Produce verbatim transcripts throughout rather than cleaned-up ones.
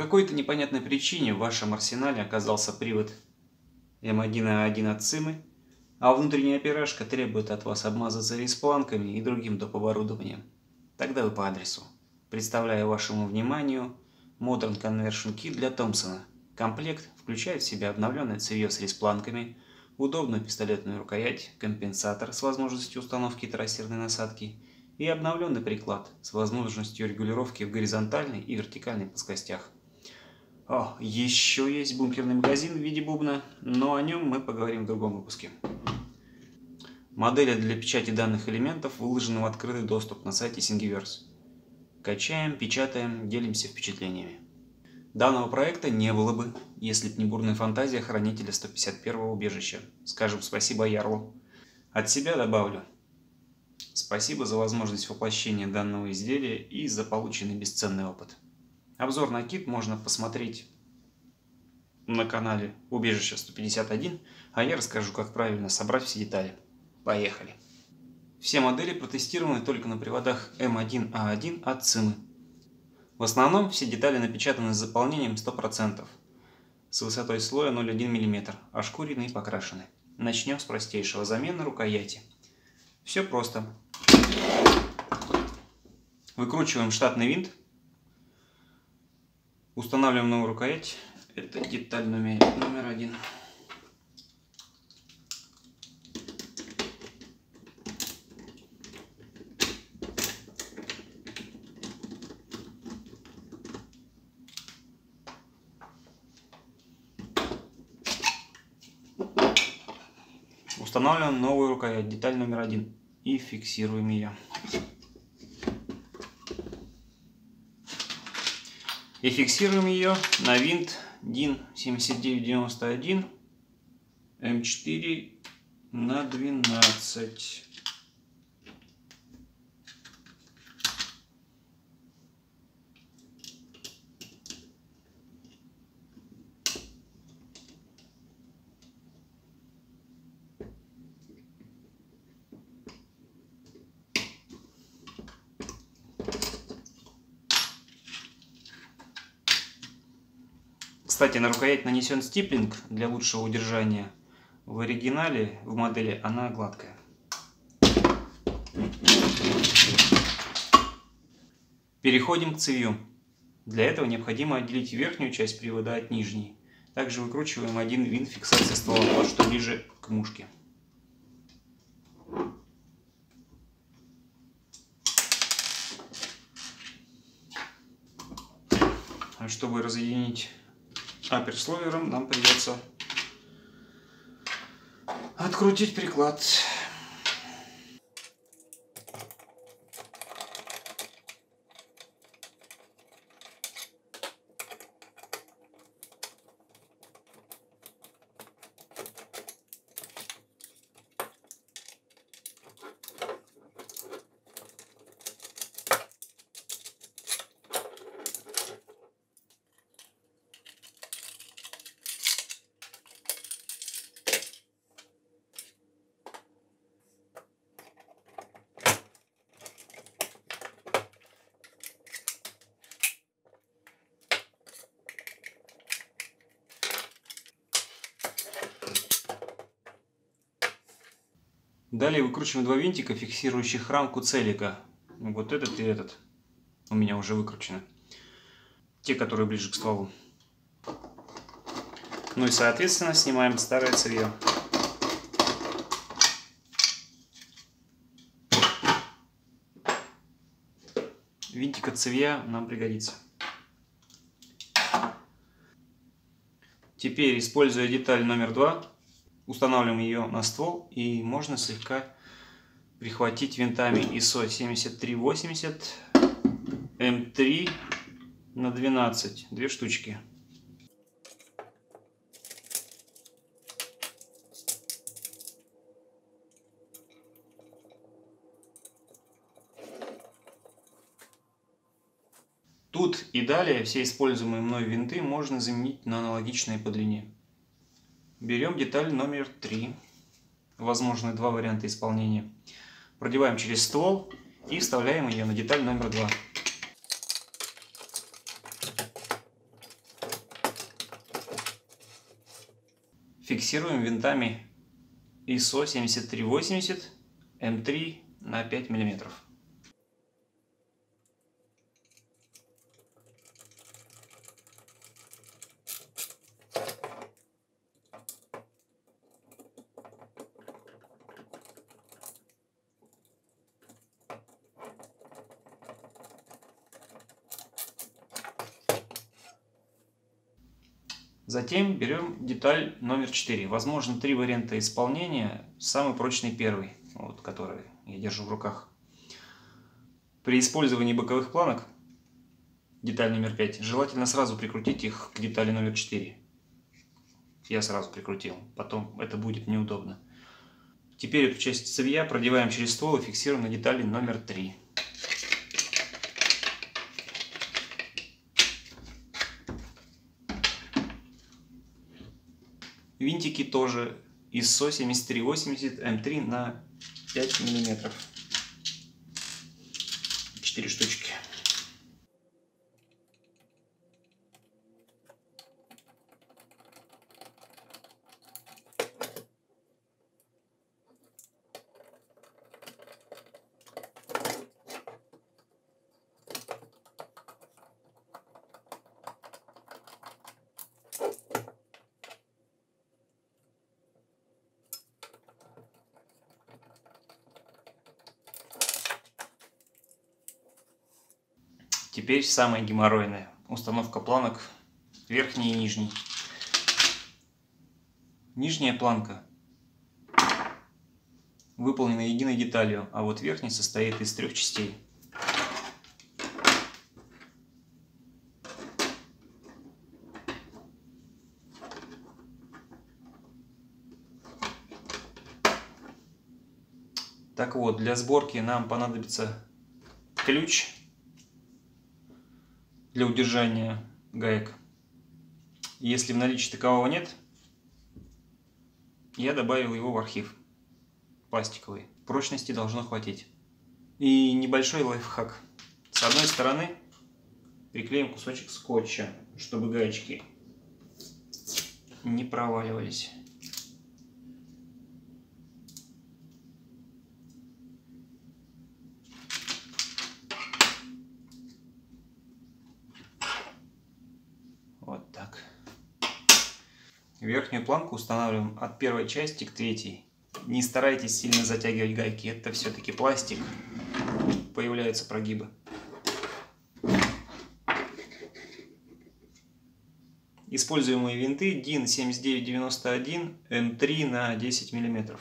какой-то непонятной причине в вашем арсенале оказался привод эм один а один от Цимы, а внутренняя опирашка требует от вас обмазаться респланками и другим доп. Оборудованием, тогда вы по адресу. Представляю вашему вниманию Modern Conversion Kit для Томпсона. Комплект включает в себя обновленное цевье с респланками, удобную пистолетную рукоять, компенсатор с возможностью установки трассерной насадки и обновленный приклад с возможностью регулировки в горизонтальной и вертикальной плоскостях. О, еще есть бункерный магазин в виде бубна, но о нем мы поговорим в другом выпуске. Модели для печати данных элементов выложены в открытый доступ на сайте Thingiverse. Качаем, печатаем, делимся впечатлениями. Данного проекта не было бы, если б не бурная фантазия хранителя сто пятьдесят первого убежища. Скажем спасибо Ярлу. От себя добавлю. Спасибо за возможность воплощения данного изделия и за полученный бесценный опыт. Обзор на кит можно посмотреть на канале Убежище сто пятьдесят один, а я расскажу, как правильно собрать все детали. Поехали! Все модели протестированы только на приводах эм один а один от Цимы. В основном все детали напечатаны с заполнением сто процентов, с высотой слоя ноль целых одна десятая миллиметра, ошкурены и покрашены. Начнем с простейшего: замена рукояти. Все просто. Выкручиваем штатный винт, устанавливаем новую рукоять. Это деталь номер, номер один. Устанавливаем новую рукоять, деталь номер один, и фиксируем ее. И фиксируем ее на винт дин семьдесят девять девяносто один эм четыре на двенадцать. Кстати, на рукоять нанесен стиплинг для лучшего удержания. В оригинале, в модели, она гладкая. Переходим к цевью. Для этого необходимо отделить верхнюю часть привода от нижней. Также выкручиваем один винт фиксации ствола, что ближе к мушке. А чтобы разъединить аперсловером, нам придется открутить приклад. Далее выкручиваем два винтика, фиксирующих рамку целика. Вот этот и этот у меня уже выкручены. Те, которые ближе к стволу. Ну и соответственно снимаем старое цевье. Винтик от цевья нам пригодится. Теперь, используя деталь номер два, устанавливаем ее на ствол, и можно слегка прихватить винтами ай эс о семьдесят три восемьдесят эм три на двенадцать, две штучки. Тут и далее все используемые мной винты можно заменить на аналогичные по длине. Берем деталь номер три, возможны два варианта исполнения. Продеваем через ствол и вставляем ее на деталь номер два. Фиксируем винтами ай эс о семьдесят три восемьдесят эм три на пять миллиметров. Затем берем деталь номер четыре. Возможно, три варианта исполнения. Самый прочный первый, вот, который я держу в руках. При использовании боковых планок, деталь номер пять, желательно сразу прикрутить их к детали номер четыре. Я сразу прикрутил, потом это будет неудобно. Теперь эту часть цевья продеваем через ствол и фиксируем на детали номер три. Винтики тоже ай эс о семьдесят три восемьдесят эм три на пять миллиметров. четыре штучки. Теперь самое геморройное. Установка планок верхней и нижней. Нижняя планка выполнена единой деталью, а вот верхняя состоит из трех частей. Так вот, для сборки нам понадобится ключ для удержания гаек. Если в наличии такового нет, я добавил его в архив. Пластиковый. Прочности должно хватить. И небольшой лайфхак. С одной стороны приклеим кусочек скотча, чтобы гаечки не проваливались. Вот так. Верхнюю планку устанавливаем от первой части к третьей. Не старайтесь сильно затягивать гайки, это все-таки пластик, появляются прогибы. Используемые винты дин семьдесят девять девяносто один эм три на десять миллиметров.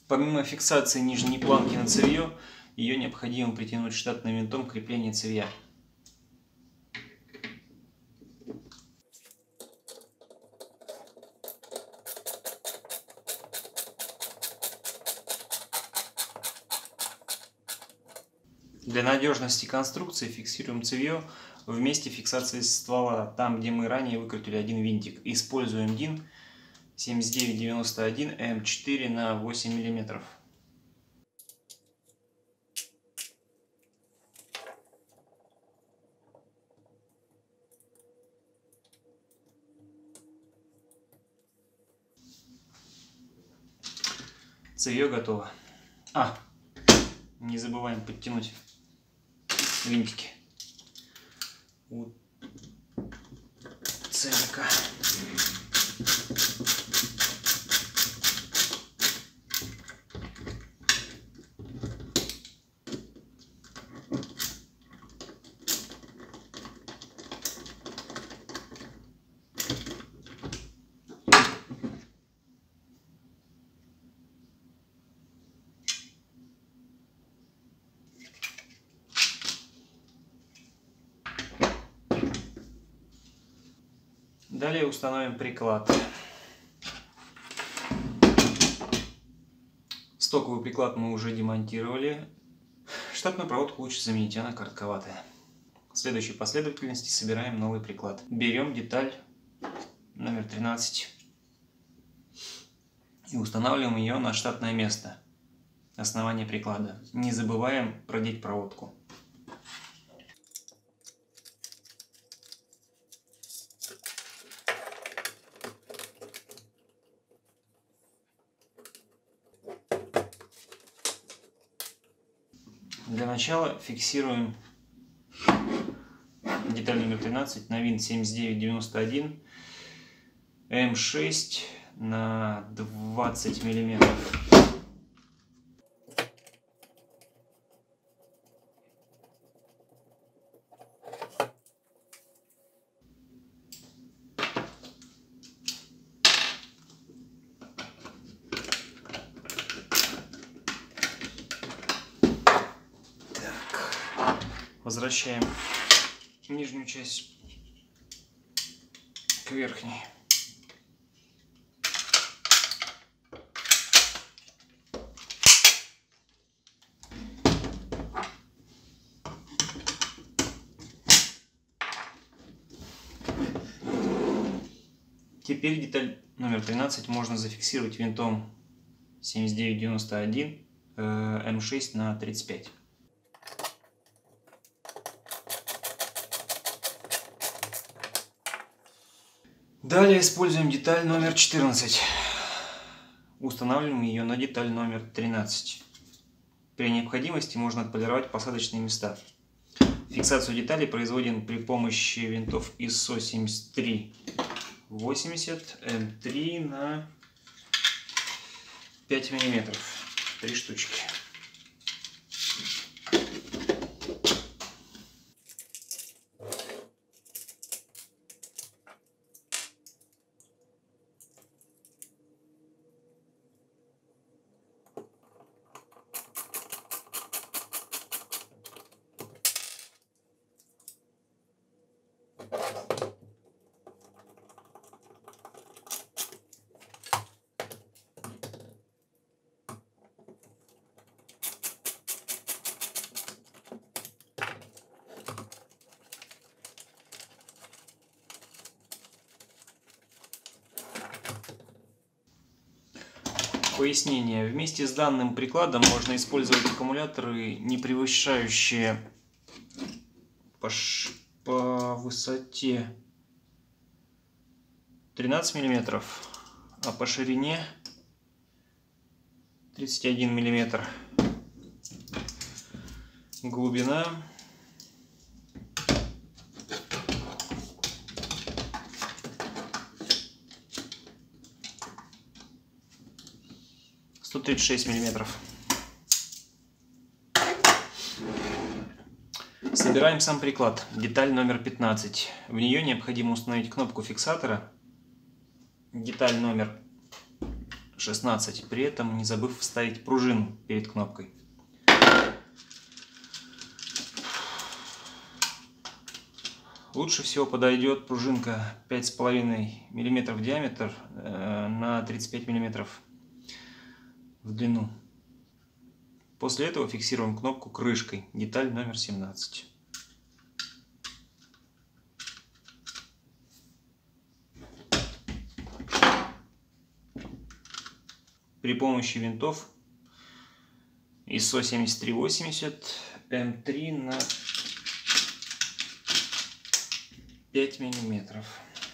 Помимо фиксации нижней планки на цевье, ее необходимо притянуть штатным винтом крепления цевья. Для надежности конструкции фиксируем цевье в месте фиксации ствола, там где мы ранее выкрутили один винтик. Используем ДИН семьдесят девять девяносто один эм четыре на восемь миллиметров. Цевье готово. А, не забываем подтянуть винтики у цевика. Далее установим приклад. Стоковый приклад мы уже демонтировали. Штатную проводку лучше заменить, она коротковатая. В следующей последовательности собираем новый приклад. Берем деталь номер тринадцать и устанавливаем ее на штатное место, основание приклада. Не забываем продеть проводку. Для начала фиксируем деталь номер тринадцать на винт семьдесят девять девяносто один эм шесть на двадцать миллиметров. Возвращаем нижнюю часть к верхней. Теперь деталь номер тринадцать можно зафиксировать винтом семьдесят девять девяносто один эм шесть на тридцать пять. Далее используем деталь номер четырнадцать. Устанавливаем ее на деталь номер тринадцать. При необходимости можно отполировать посадочные места. Фиксацию деталей производим при помощи винтов ай эс о семьдесят три восемьдесят эм три на пять миллиметров. Три штучки. Пояснение. Вместе с данным прикладом можно использовать аккумуляторы, не превышающие по, по высоте тринадцать миллиметров, а по ширине тридцать один миллиметр. Глубина сто тридцать шесть миллиметров. Собираем сам приклад. Деталь номер пятнадцать. В нее необходимо установить кнопку фиксатора. Деталь номер шестнадцать, при этом не забыв вставить пружину перед кнопкой. Лучше всего подойдет пружинка пять с половиной миллиметров в диаметр на тридцать пять миллиметров в длину. После этого фиксируем кнопку крышкой, деталь номер семнадцать. При помощи винтов ай эс о семьдесят три восемьдесят эм три на пять миллиметров.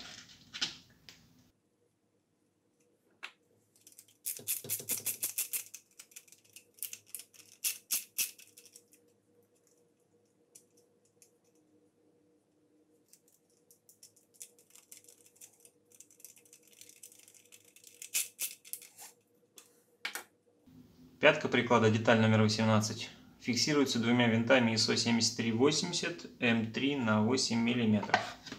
Пятка приклада, деталь номер восемнадцать, фиксируется двумя винтами ай эс о семьдесят три восемьдесят эм три на восемь миллиметров.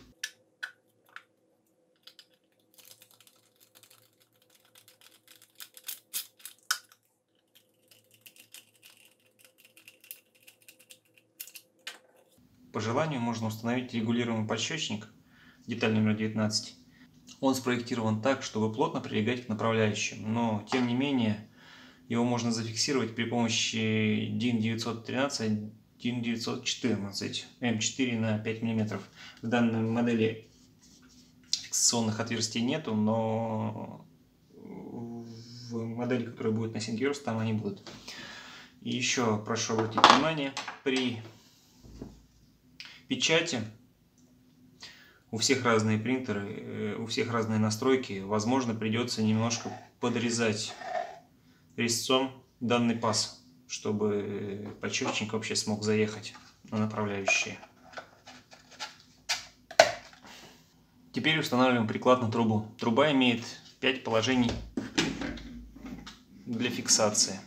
По желанию можно установить регулируемый подщечник, деталь номер девятнадцать. Он спроектирован так, чтобы плотно прилегать к направляющим, но тем не менее его можно зафиксировать при помощи дин девятьсот тринадцать дин девятьсот четырнадцать эм четыре на пять миллиметров. В данной модели фиксационных отверстий нету, но в модели, которая будет на Thingiverse, там они будут. И еще прошу обратить внимание, при печати у всех разные принтеры, у всех разные настройки, возможно, придется немножко подрезать резцом данный паз, чтобы подщечник вообще смог заехать на направляющие. Теперь устанавливаем приклад на трубу. Труба имеет пять положений для фиксации.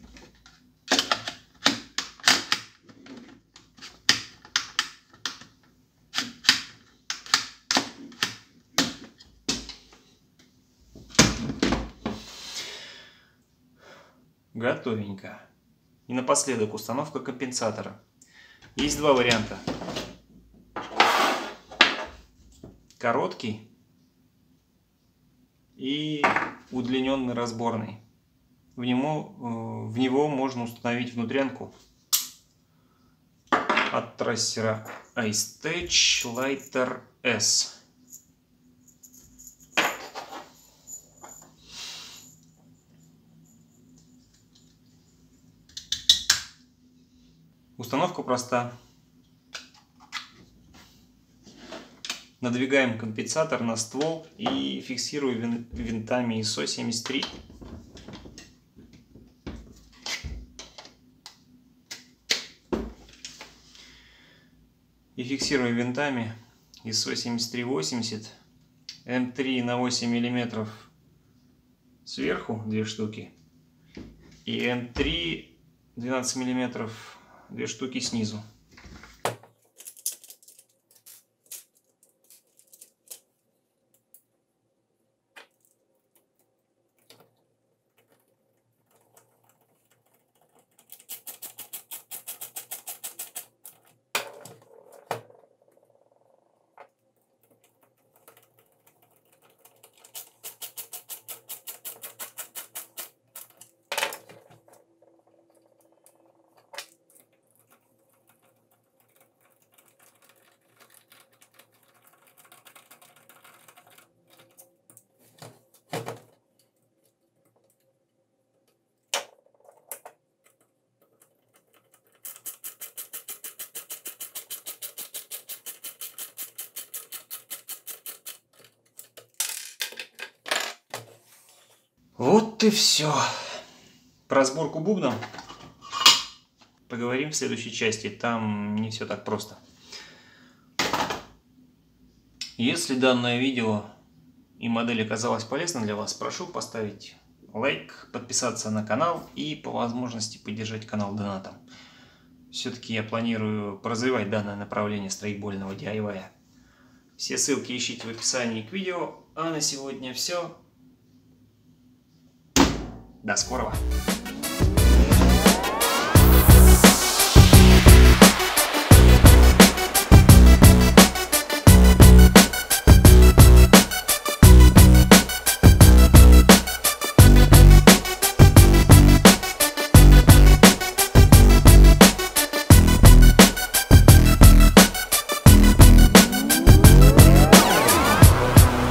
Готовенько. И напоследок установка компенсатора. Есть два варианта. Короткий и удлиненный разборный. В него, в него можно установить внутрянку от трассера iStage Lighter S. Установка проста. Надвигаем компенсатор на ствол и фиксируем винтами ай эс о семьдесят три. И фиксируем винтами ай эс о семьдесят три восемьдесят эм три на восемь миллиметров сверху, две штуки, и эм три двенадцать миллиметров, две штуки снизу. Вот и все. Про сборку бубна поговорим в следующей части. Там не все так просто. Если данное видео и модель оказалась полезна для вас, прошу поставить лайк, подписаться на канал и по возможности поддержать канал донатом. Все-таки я планирую развивать данное направление страйкбольного ди ай вай. Все ссылки ищите в описании к видео. А на сегодня все. До скорого!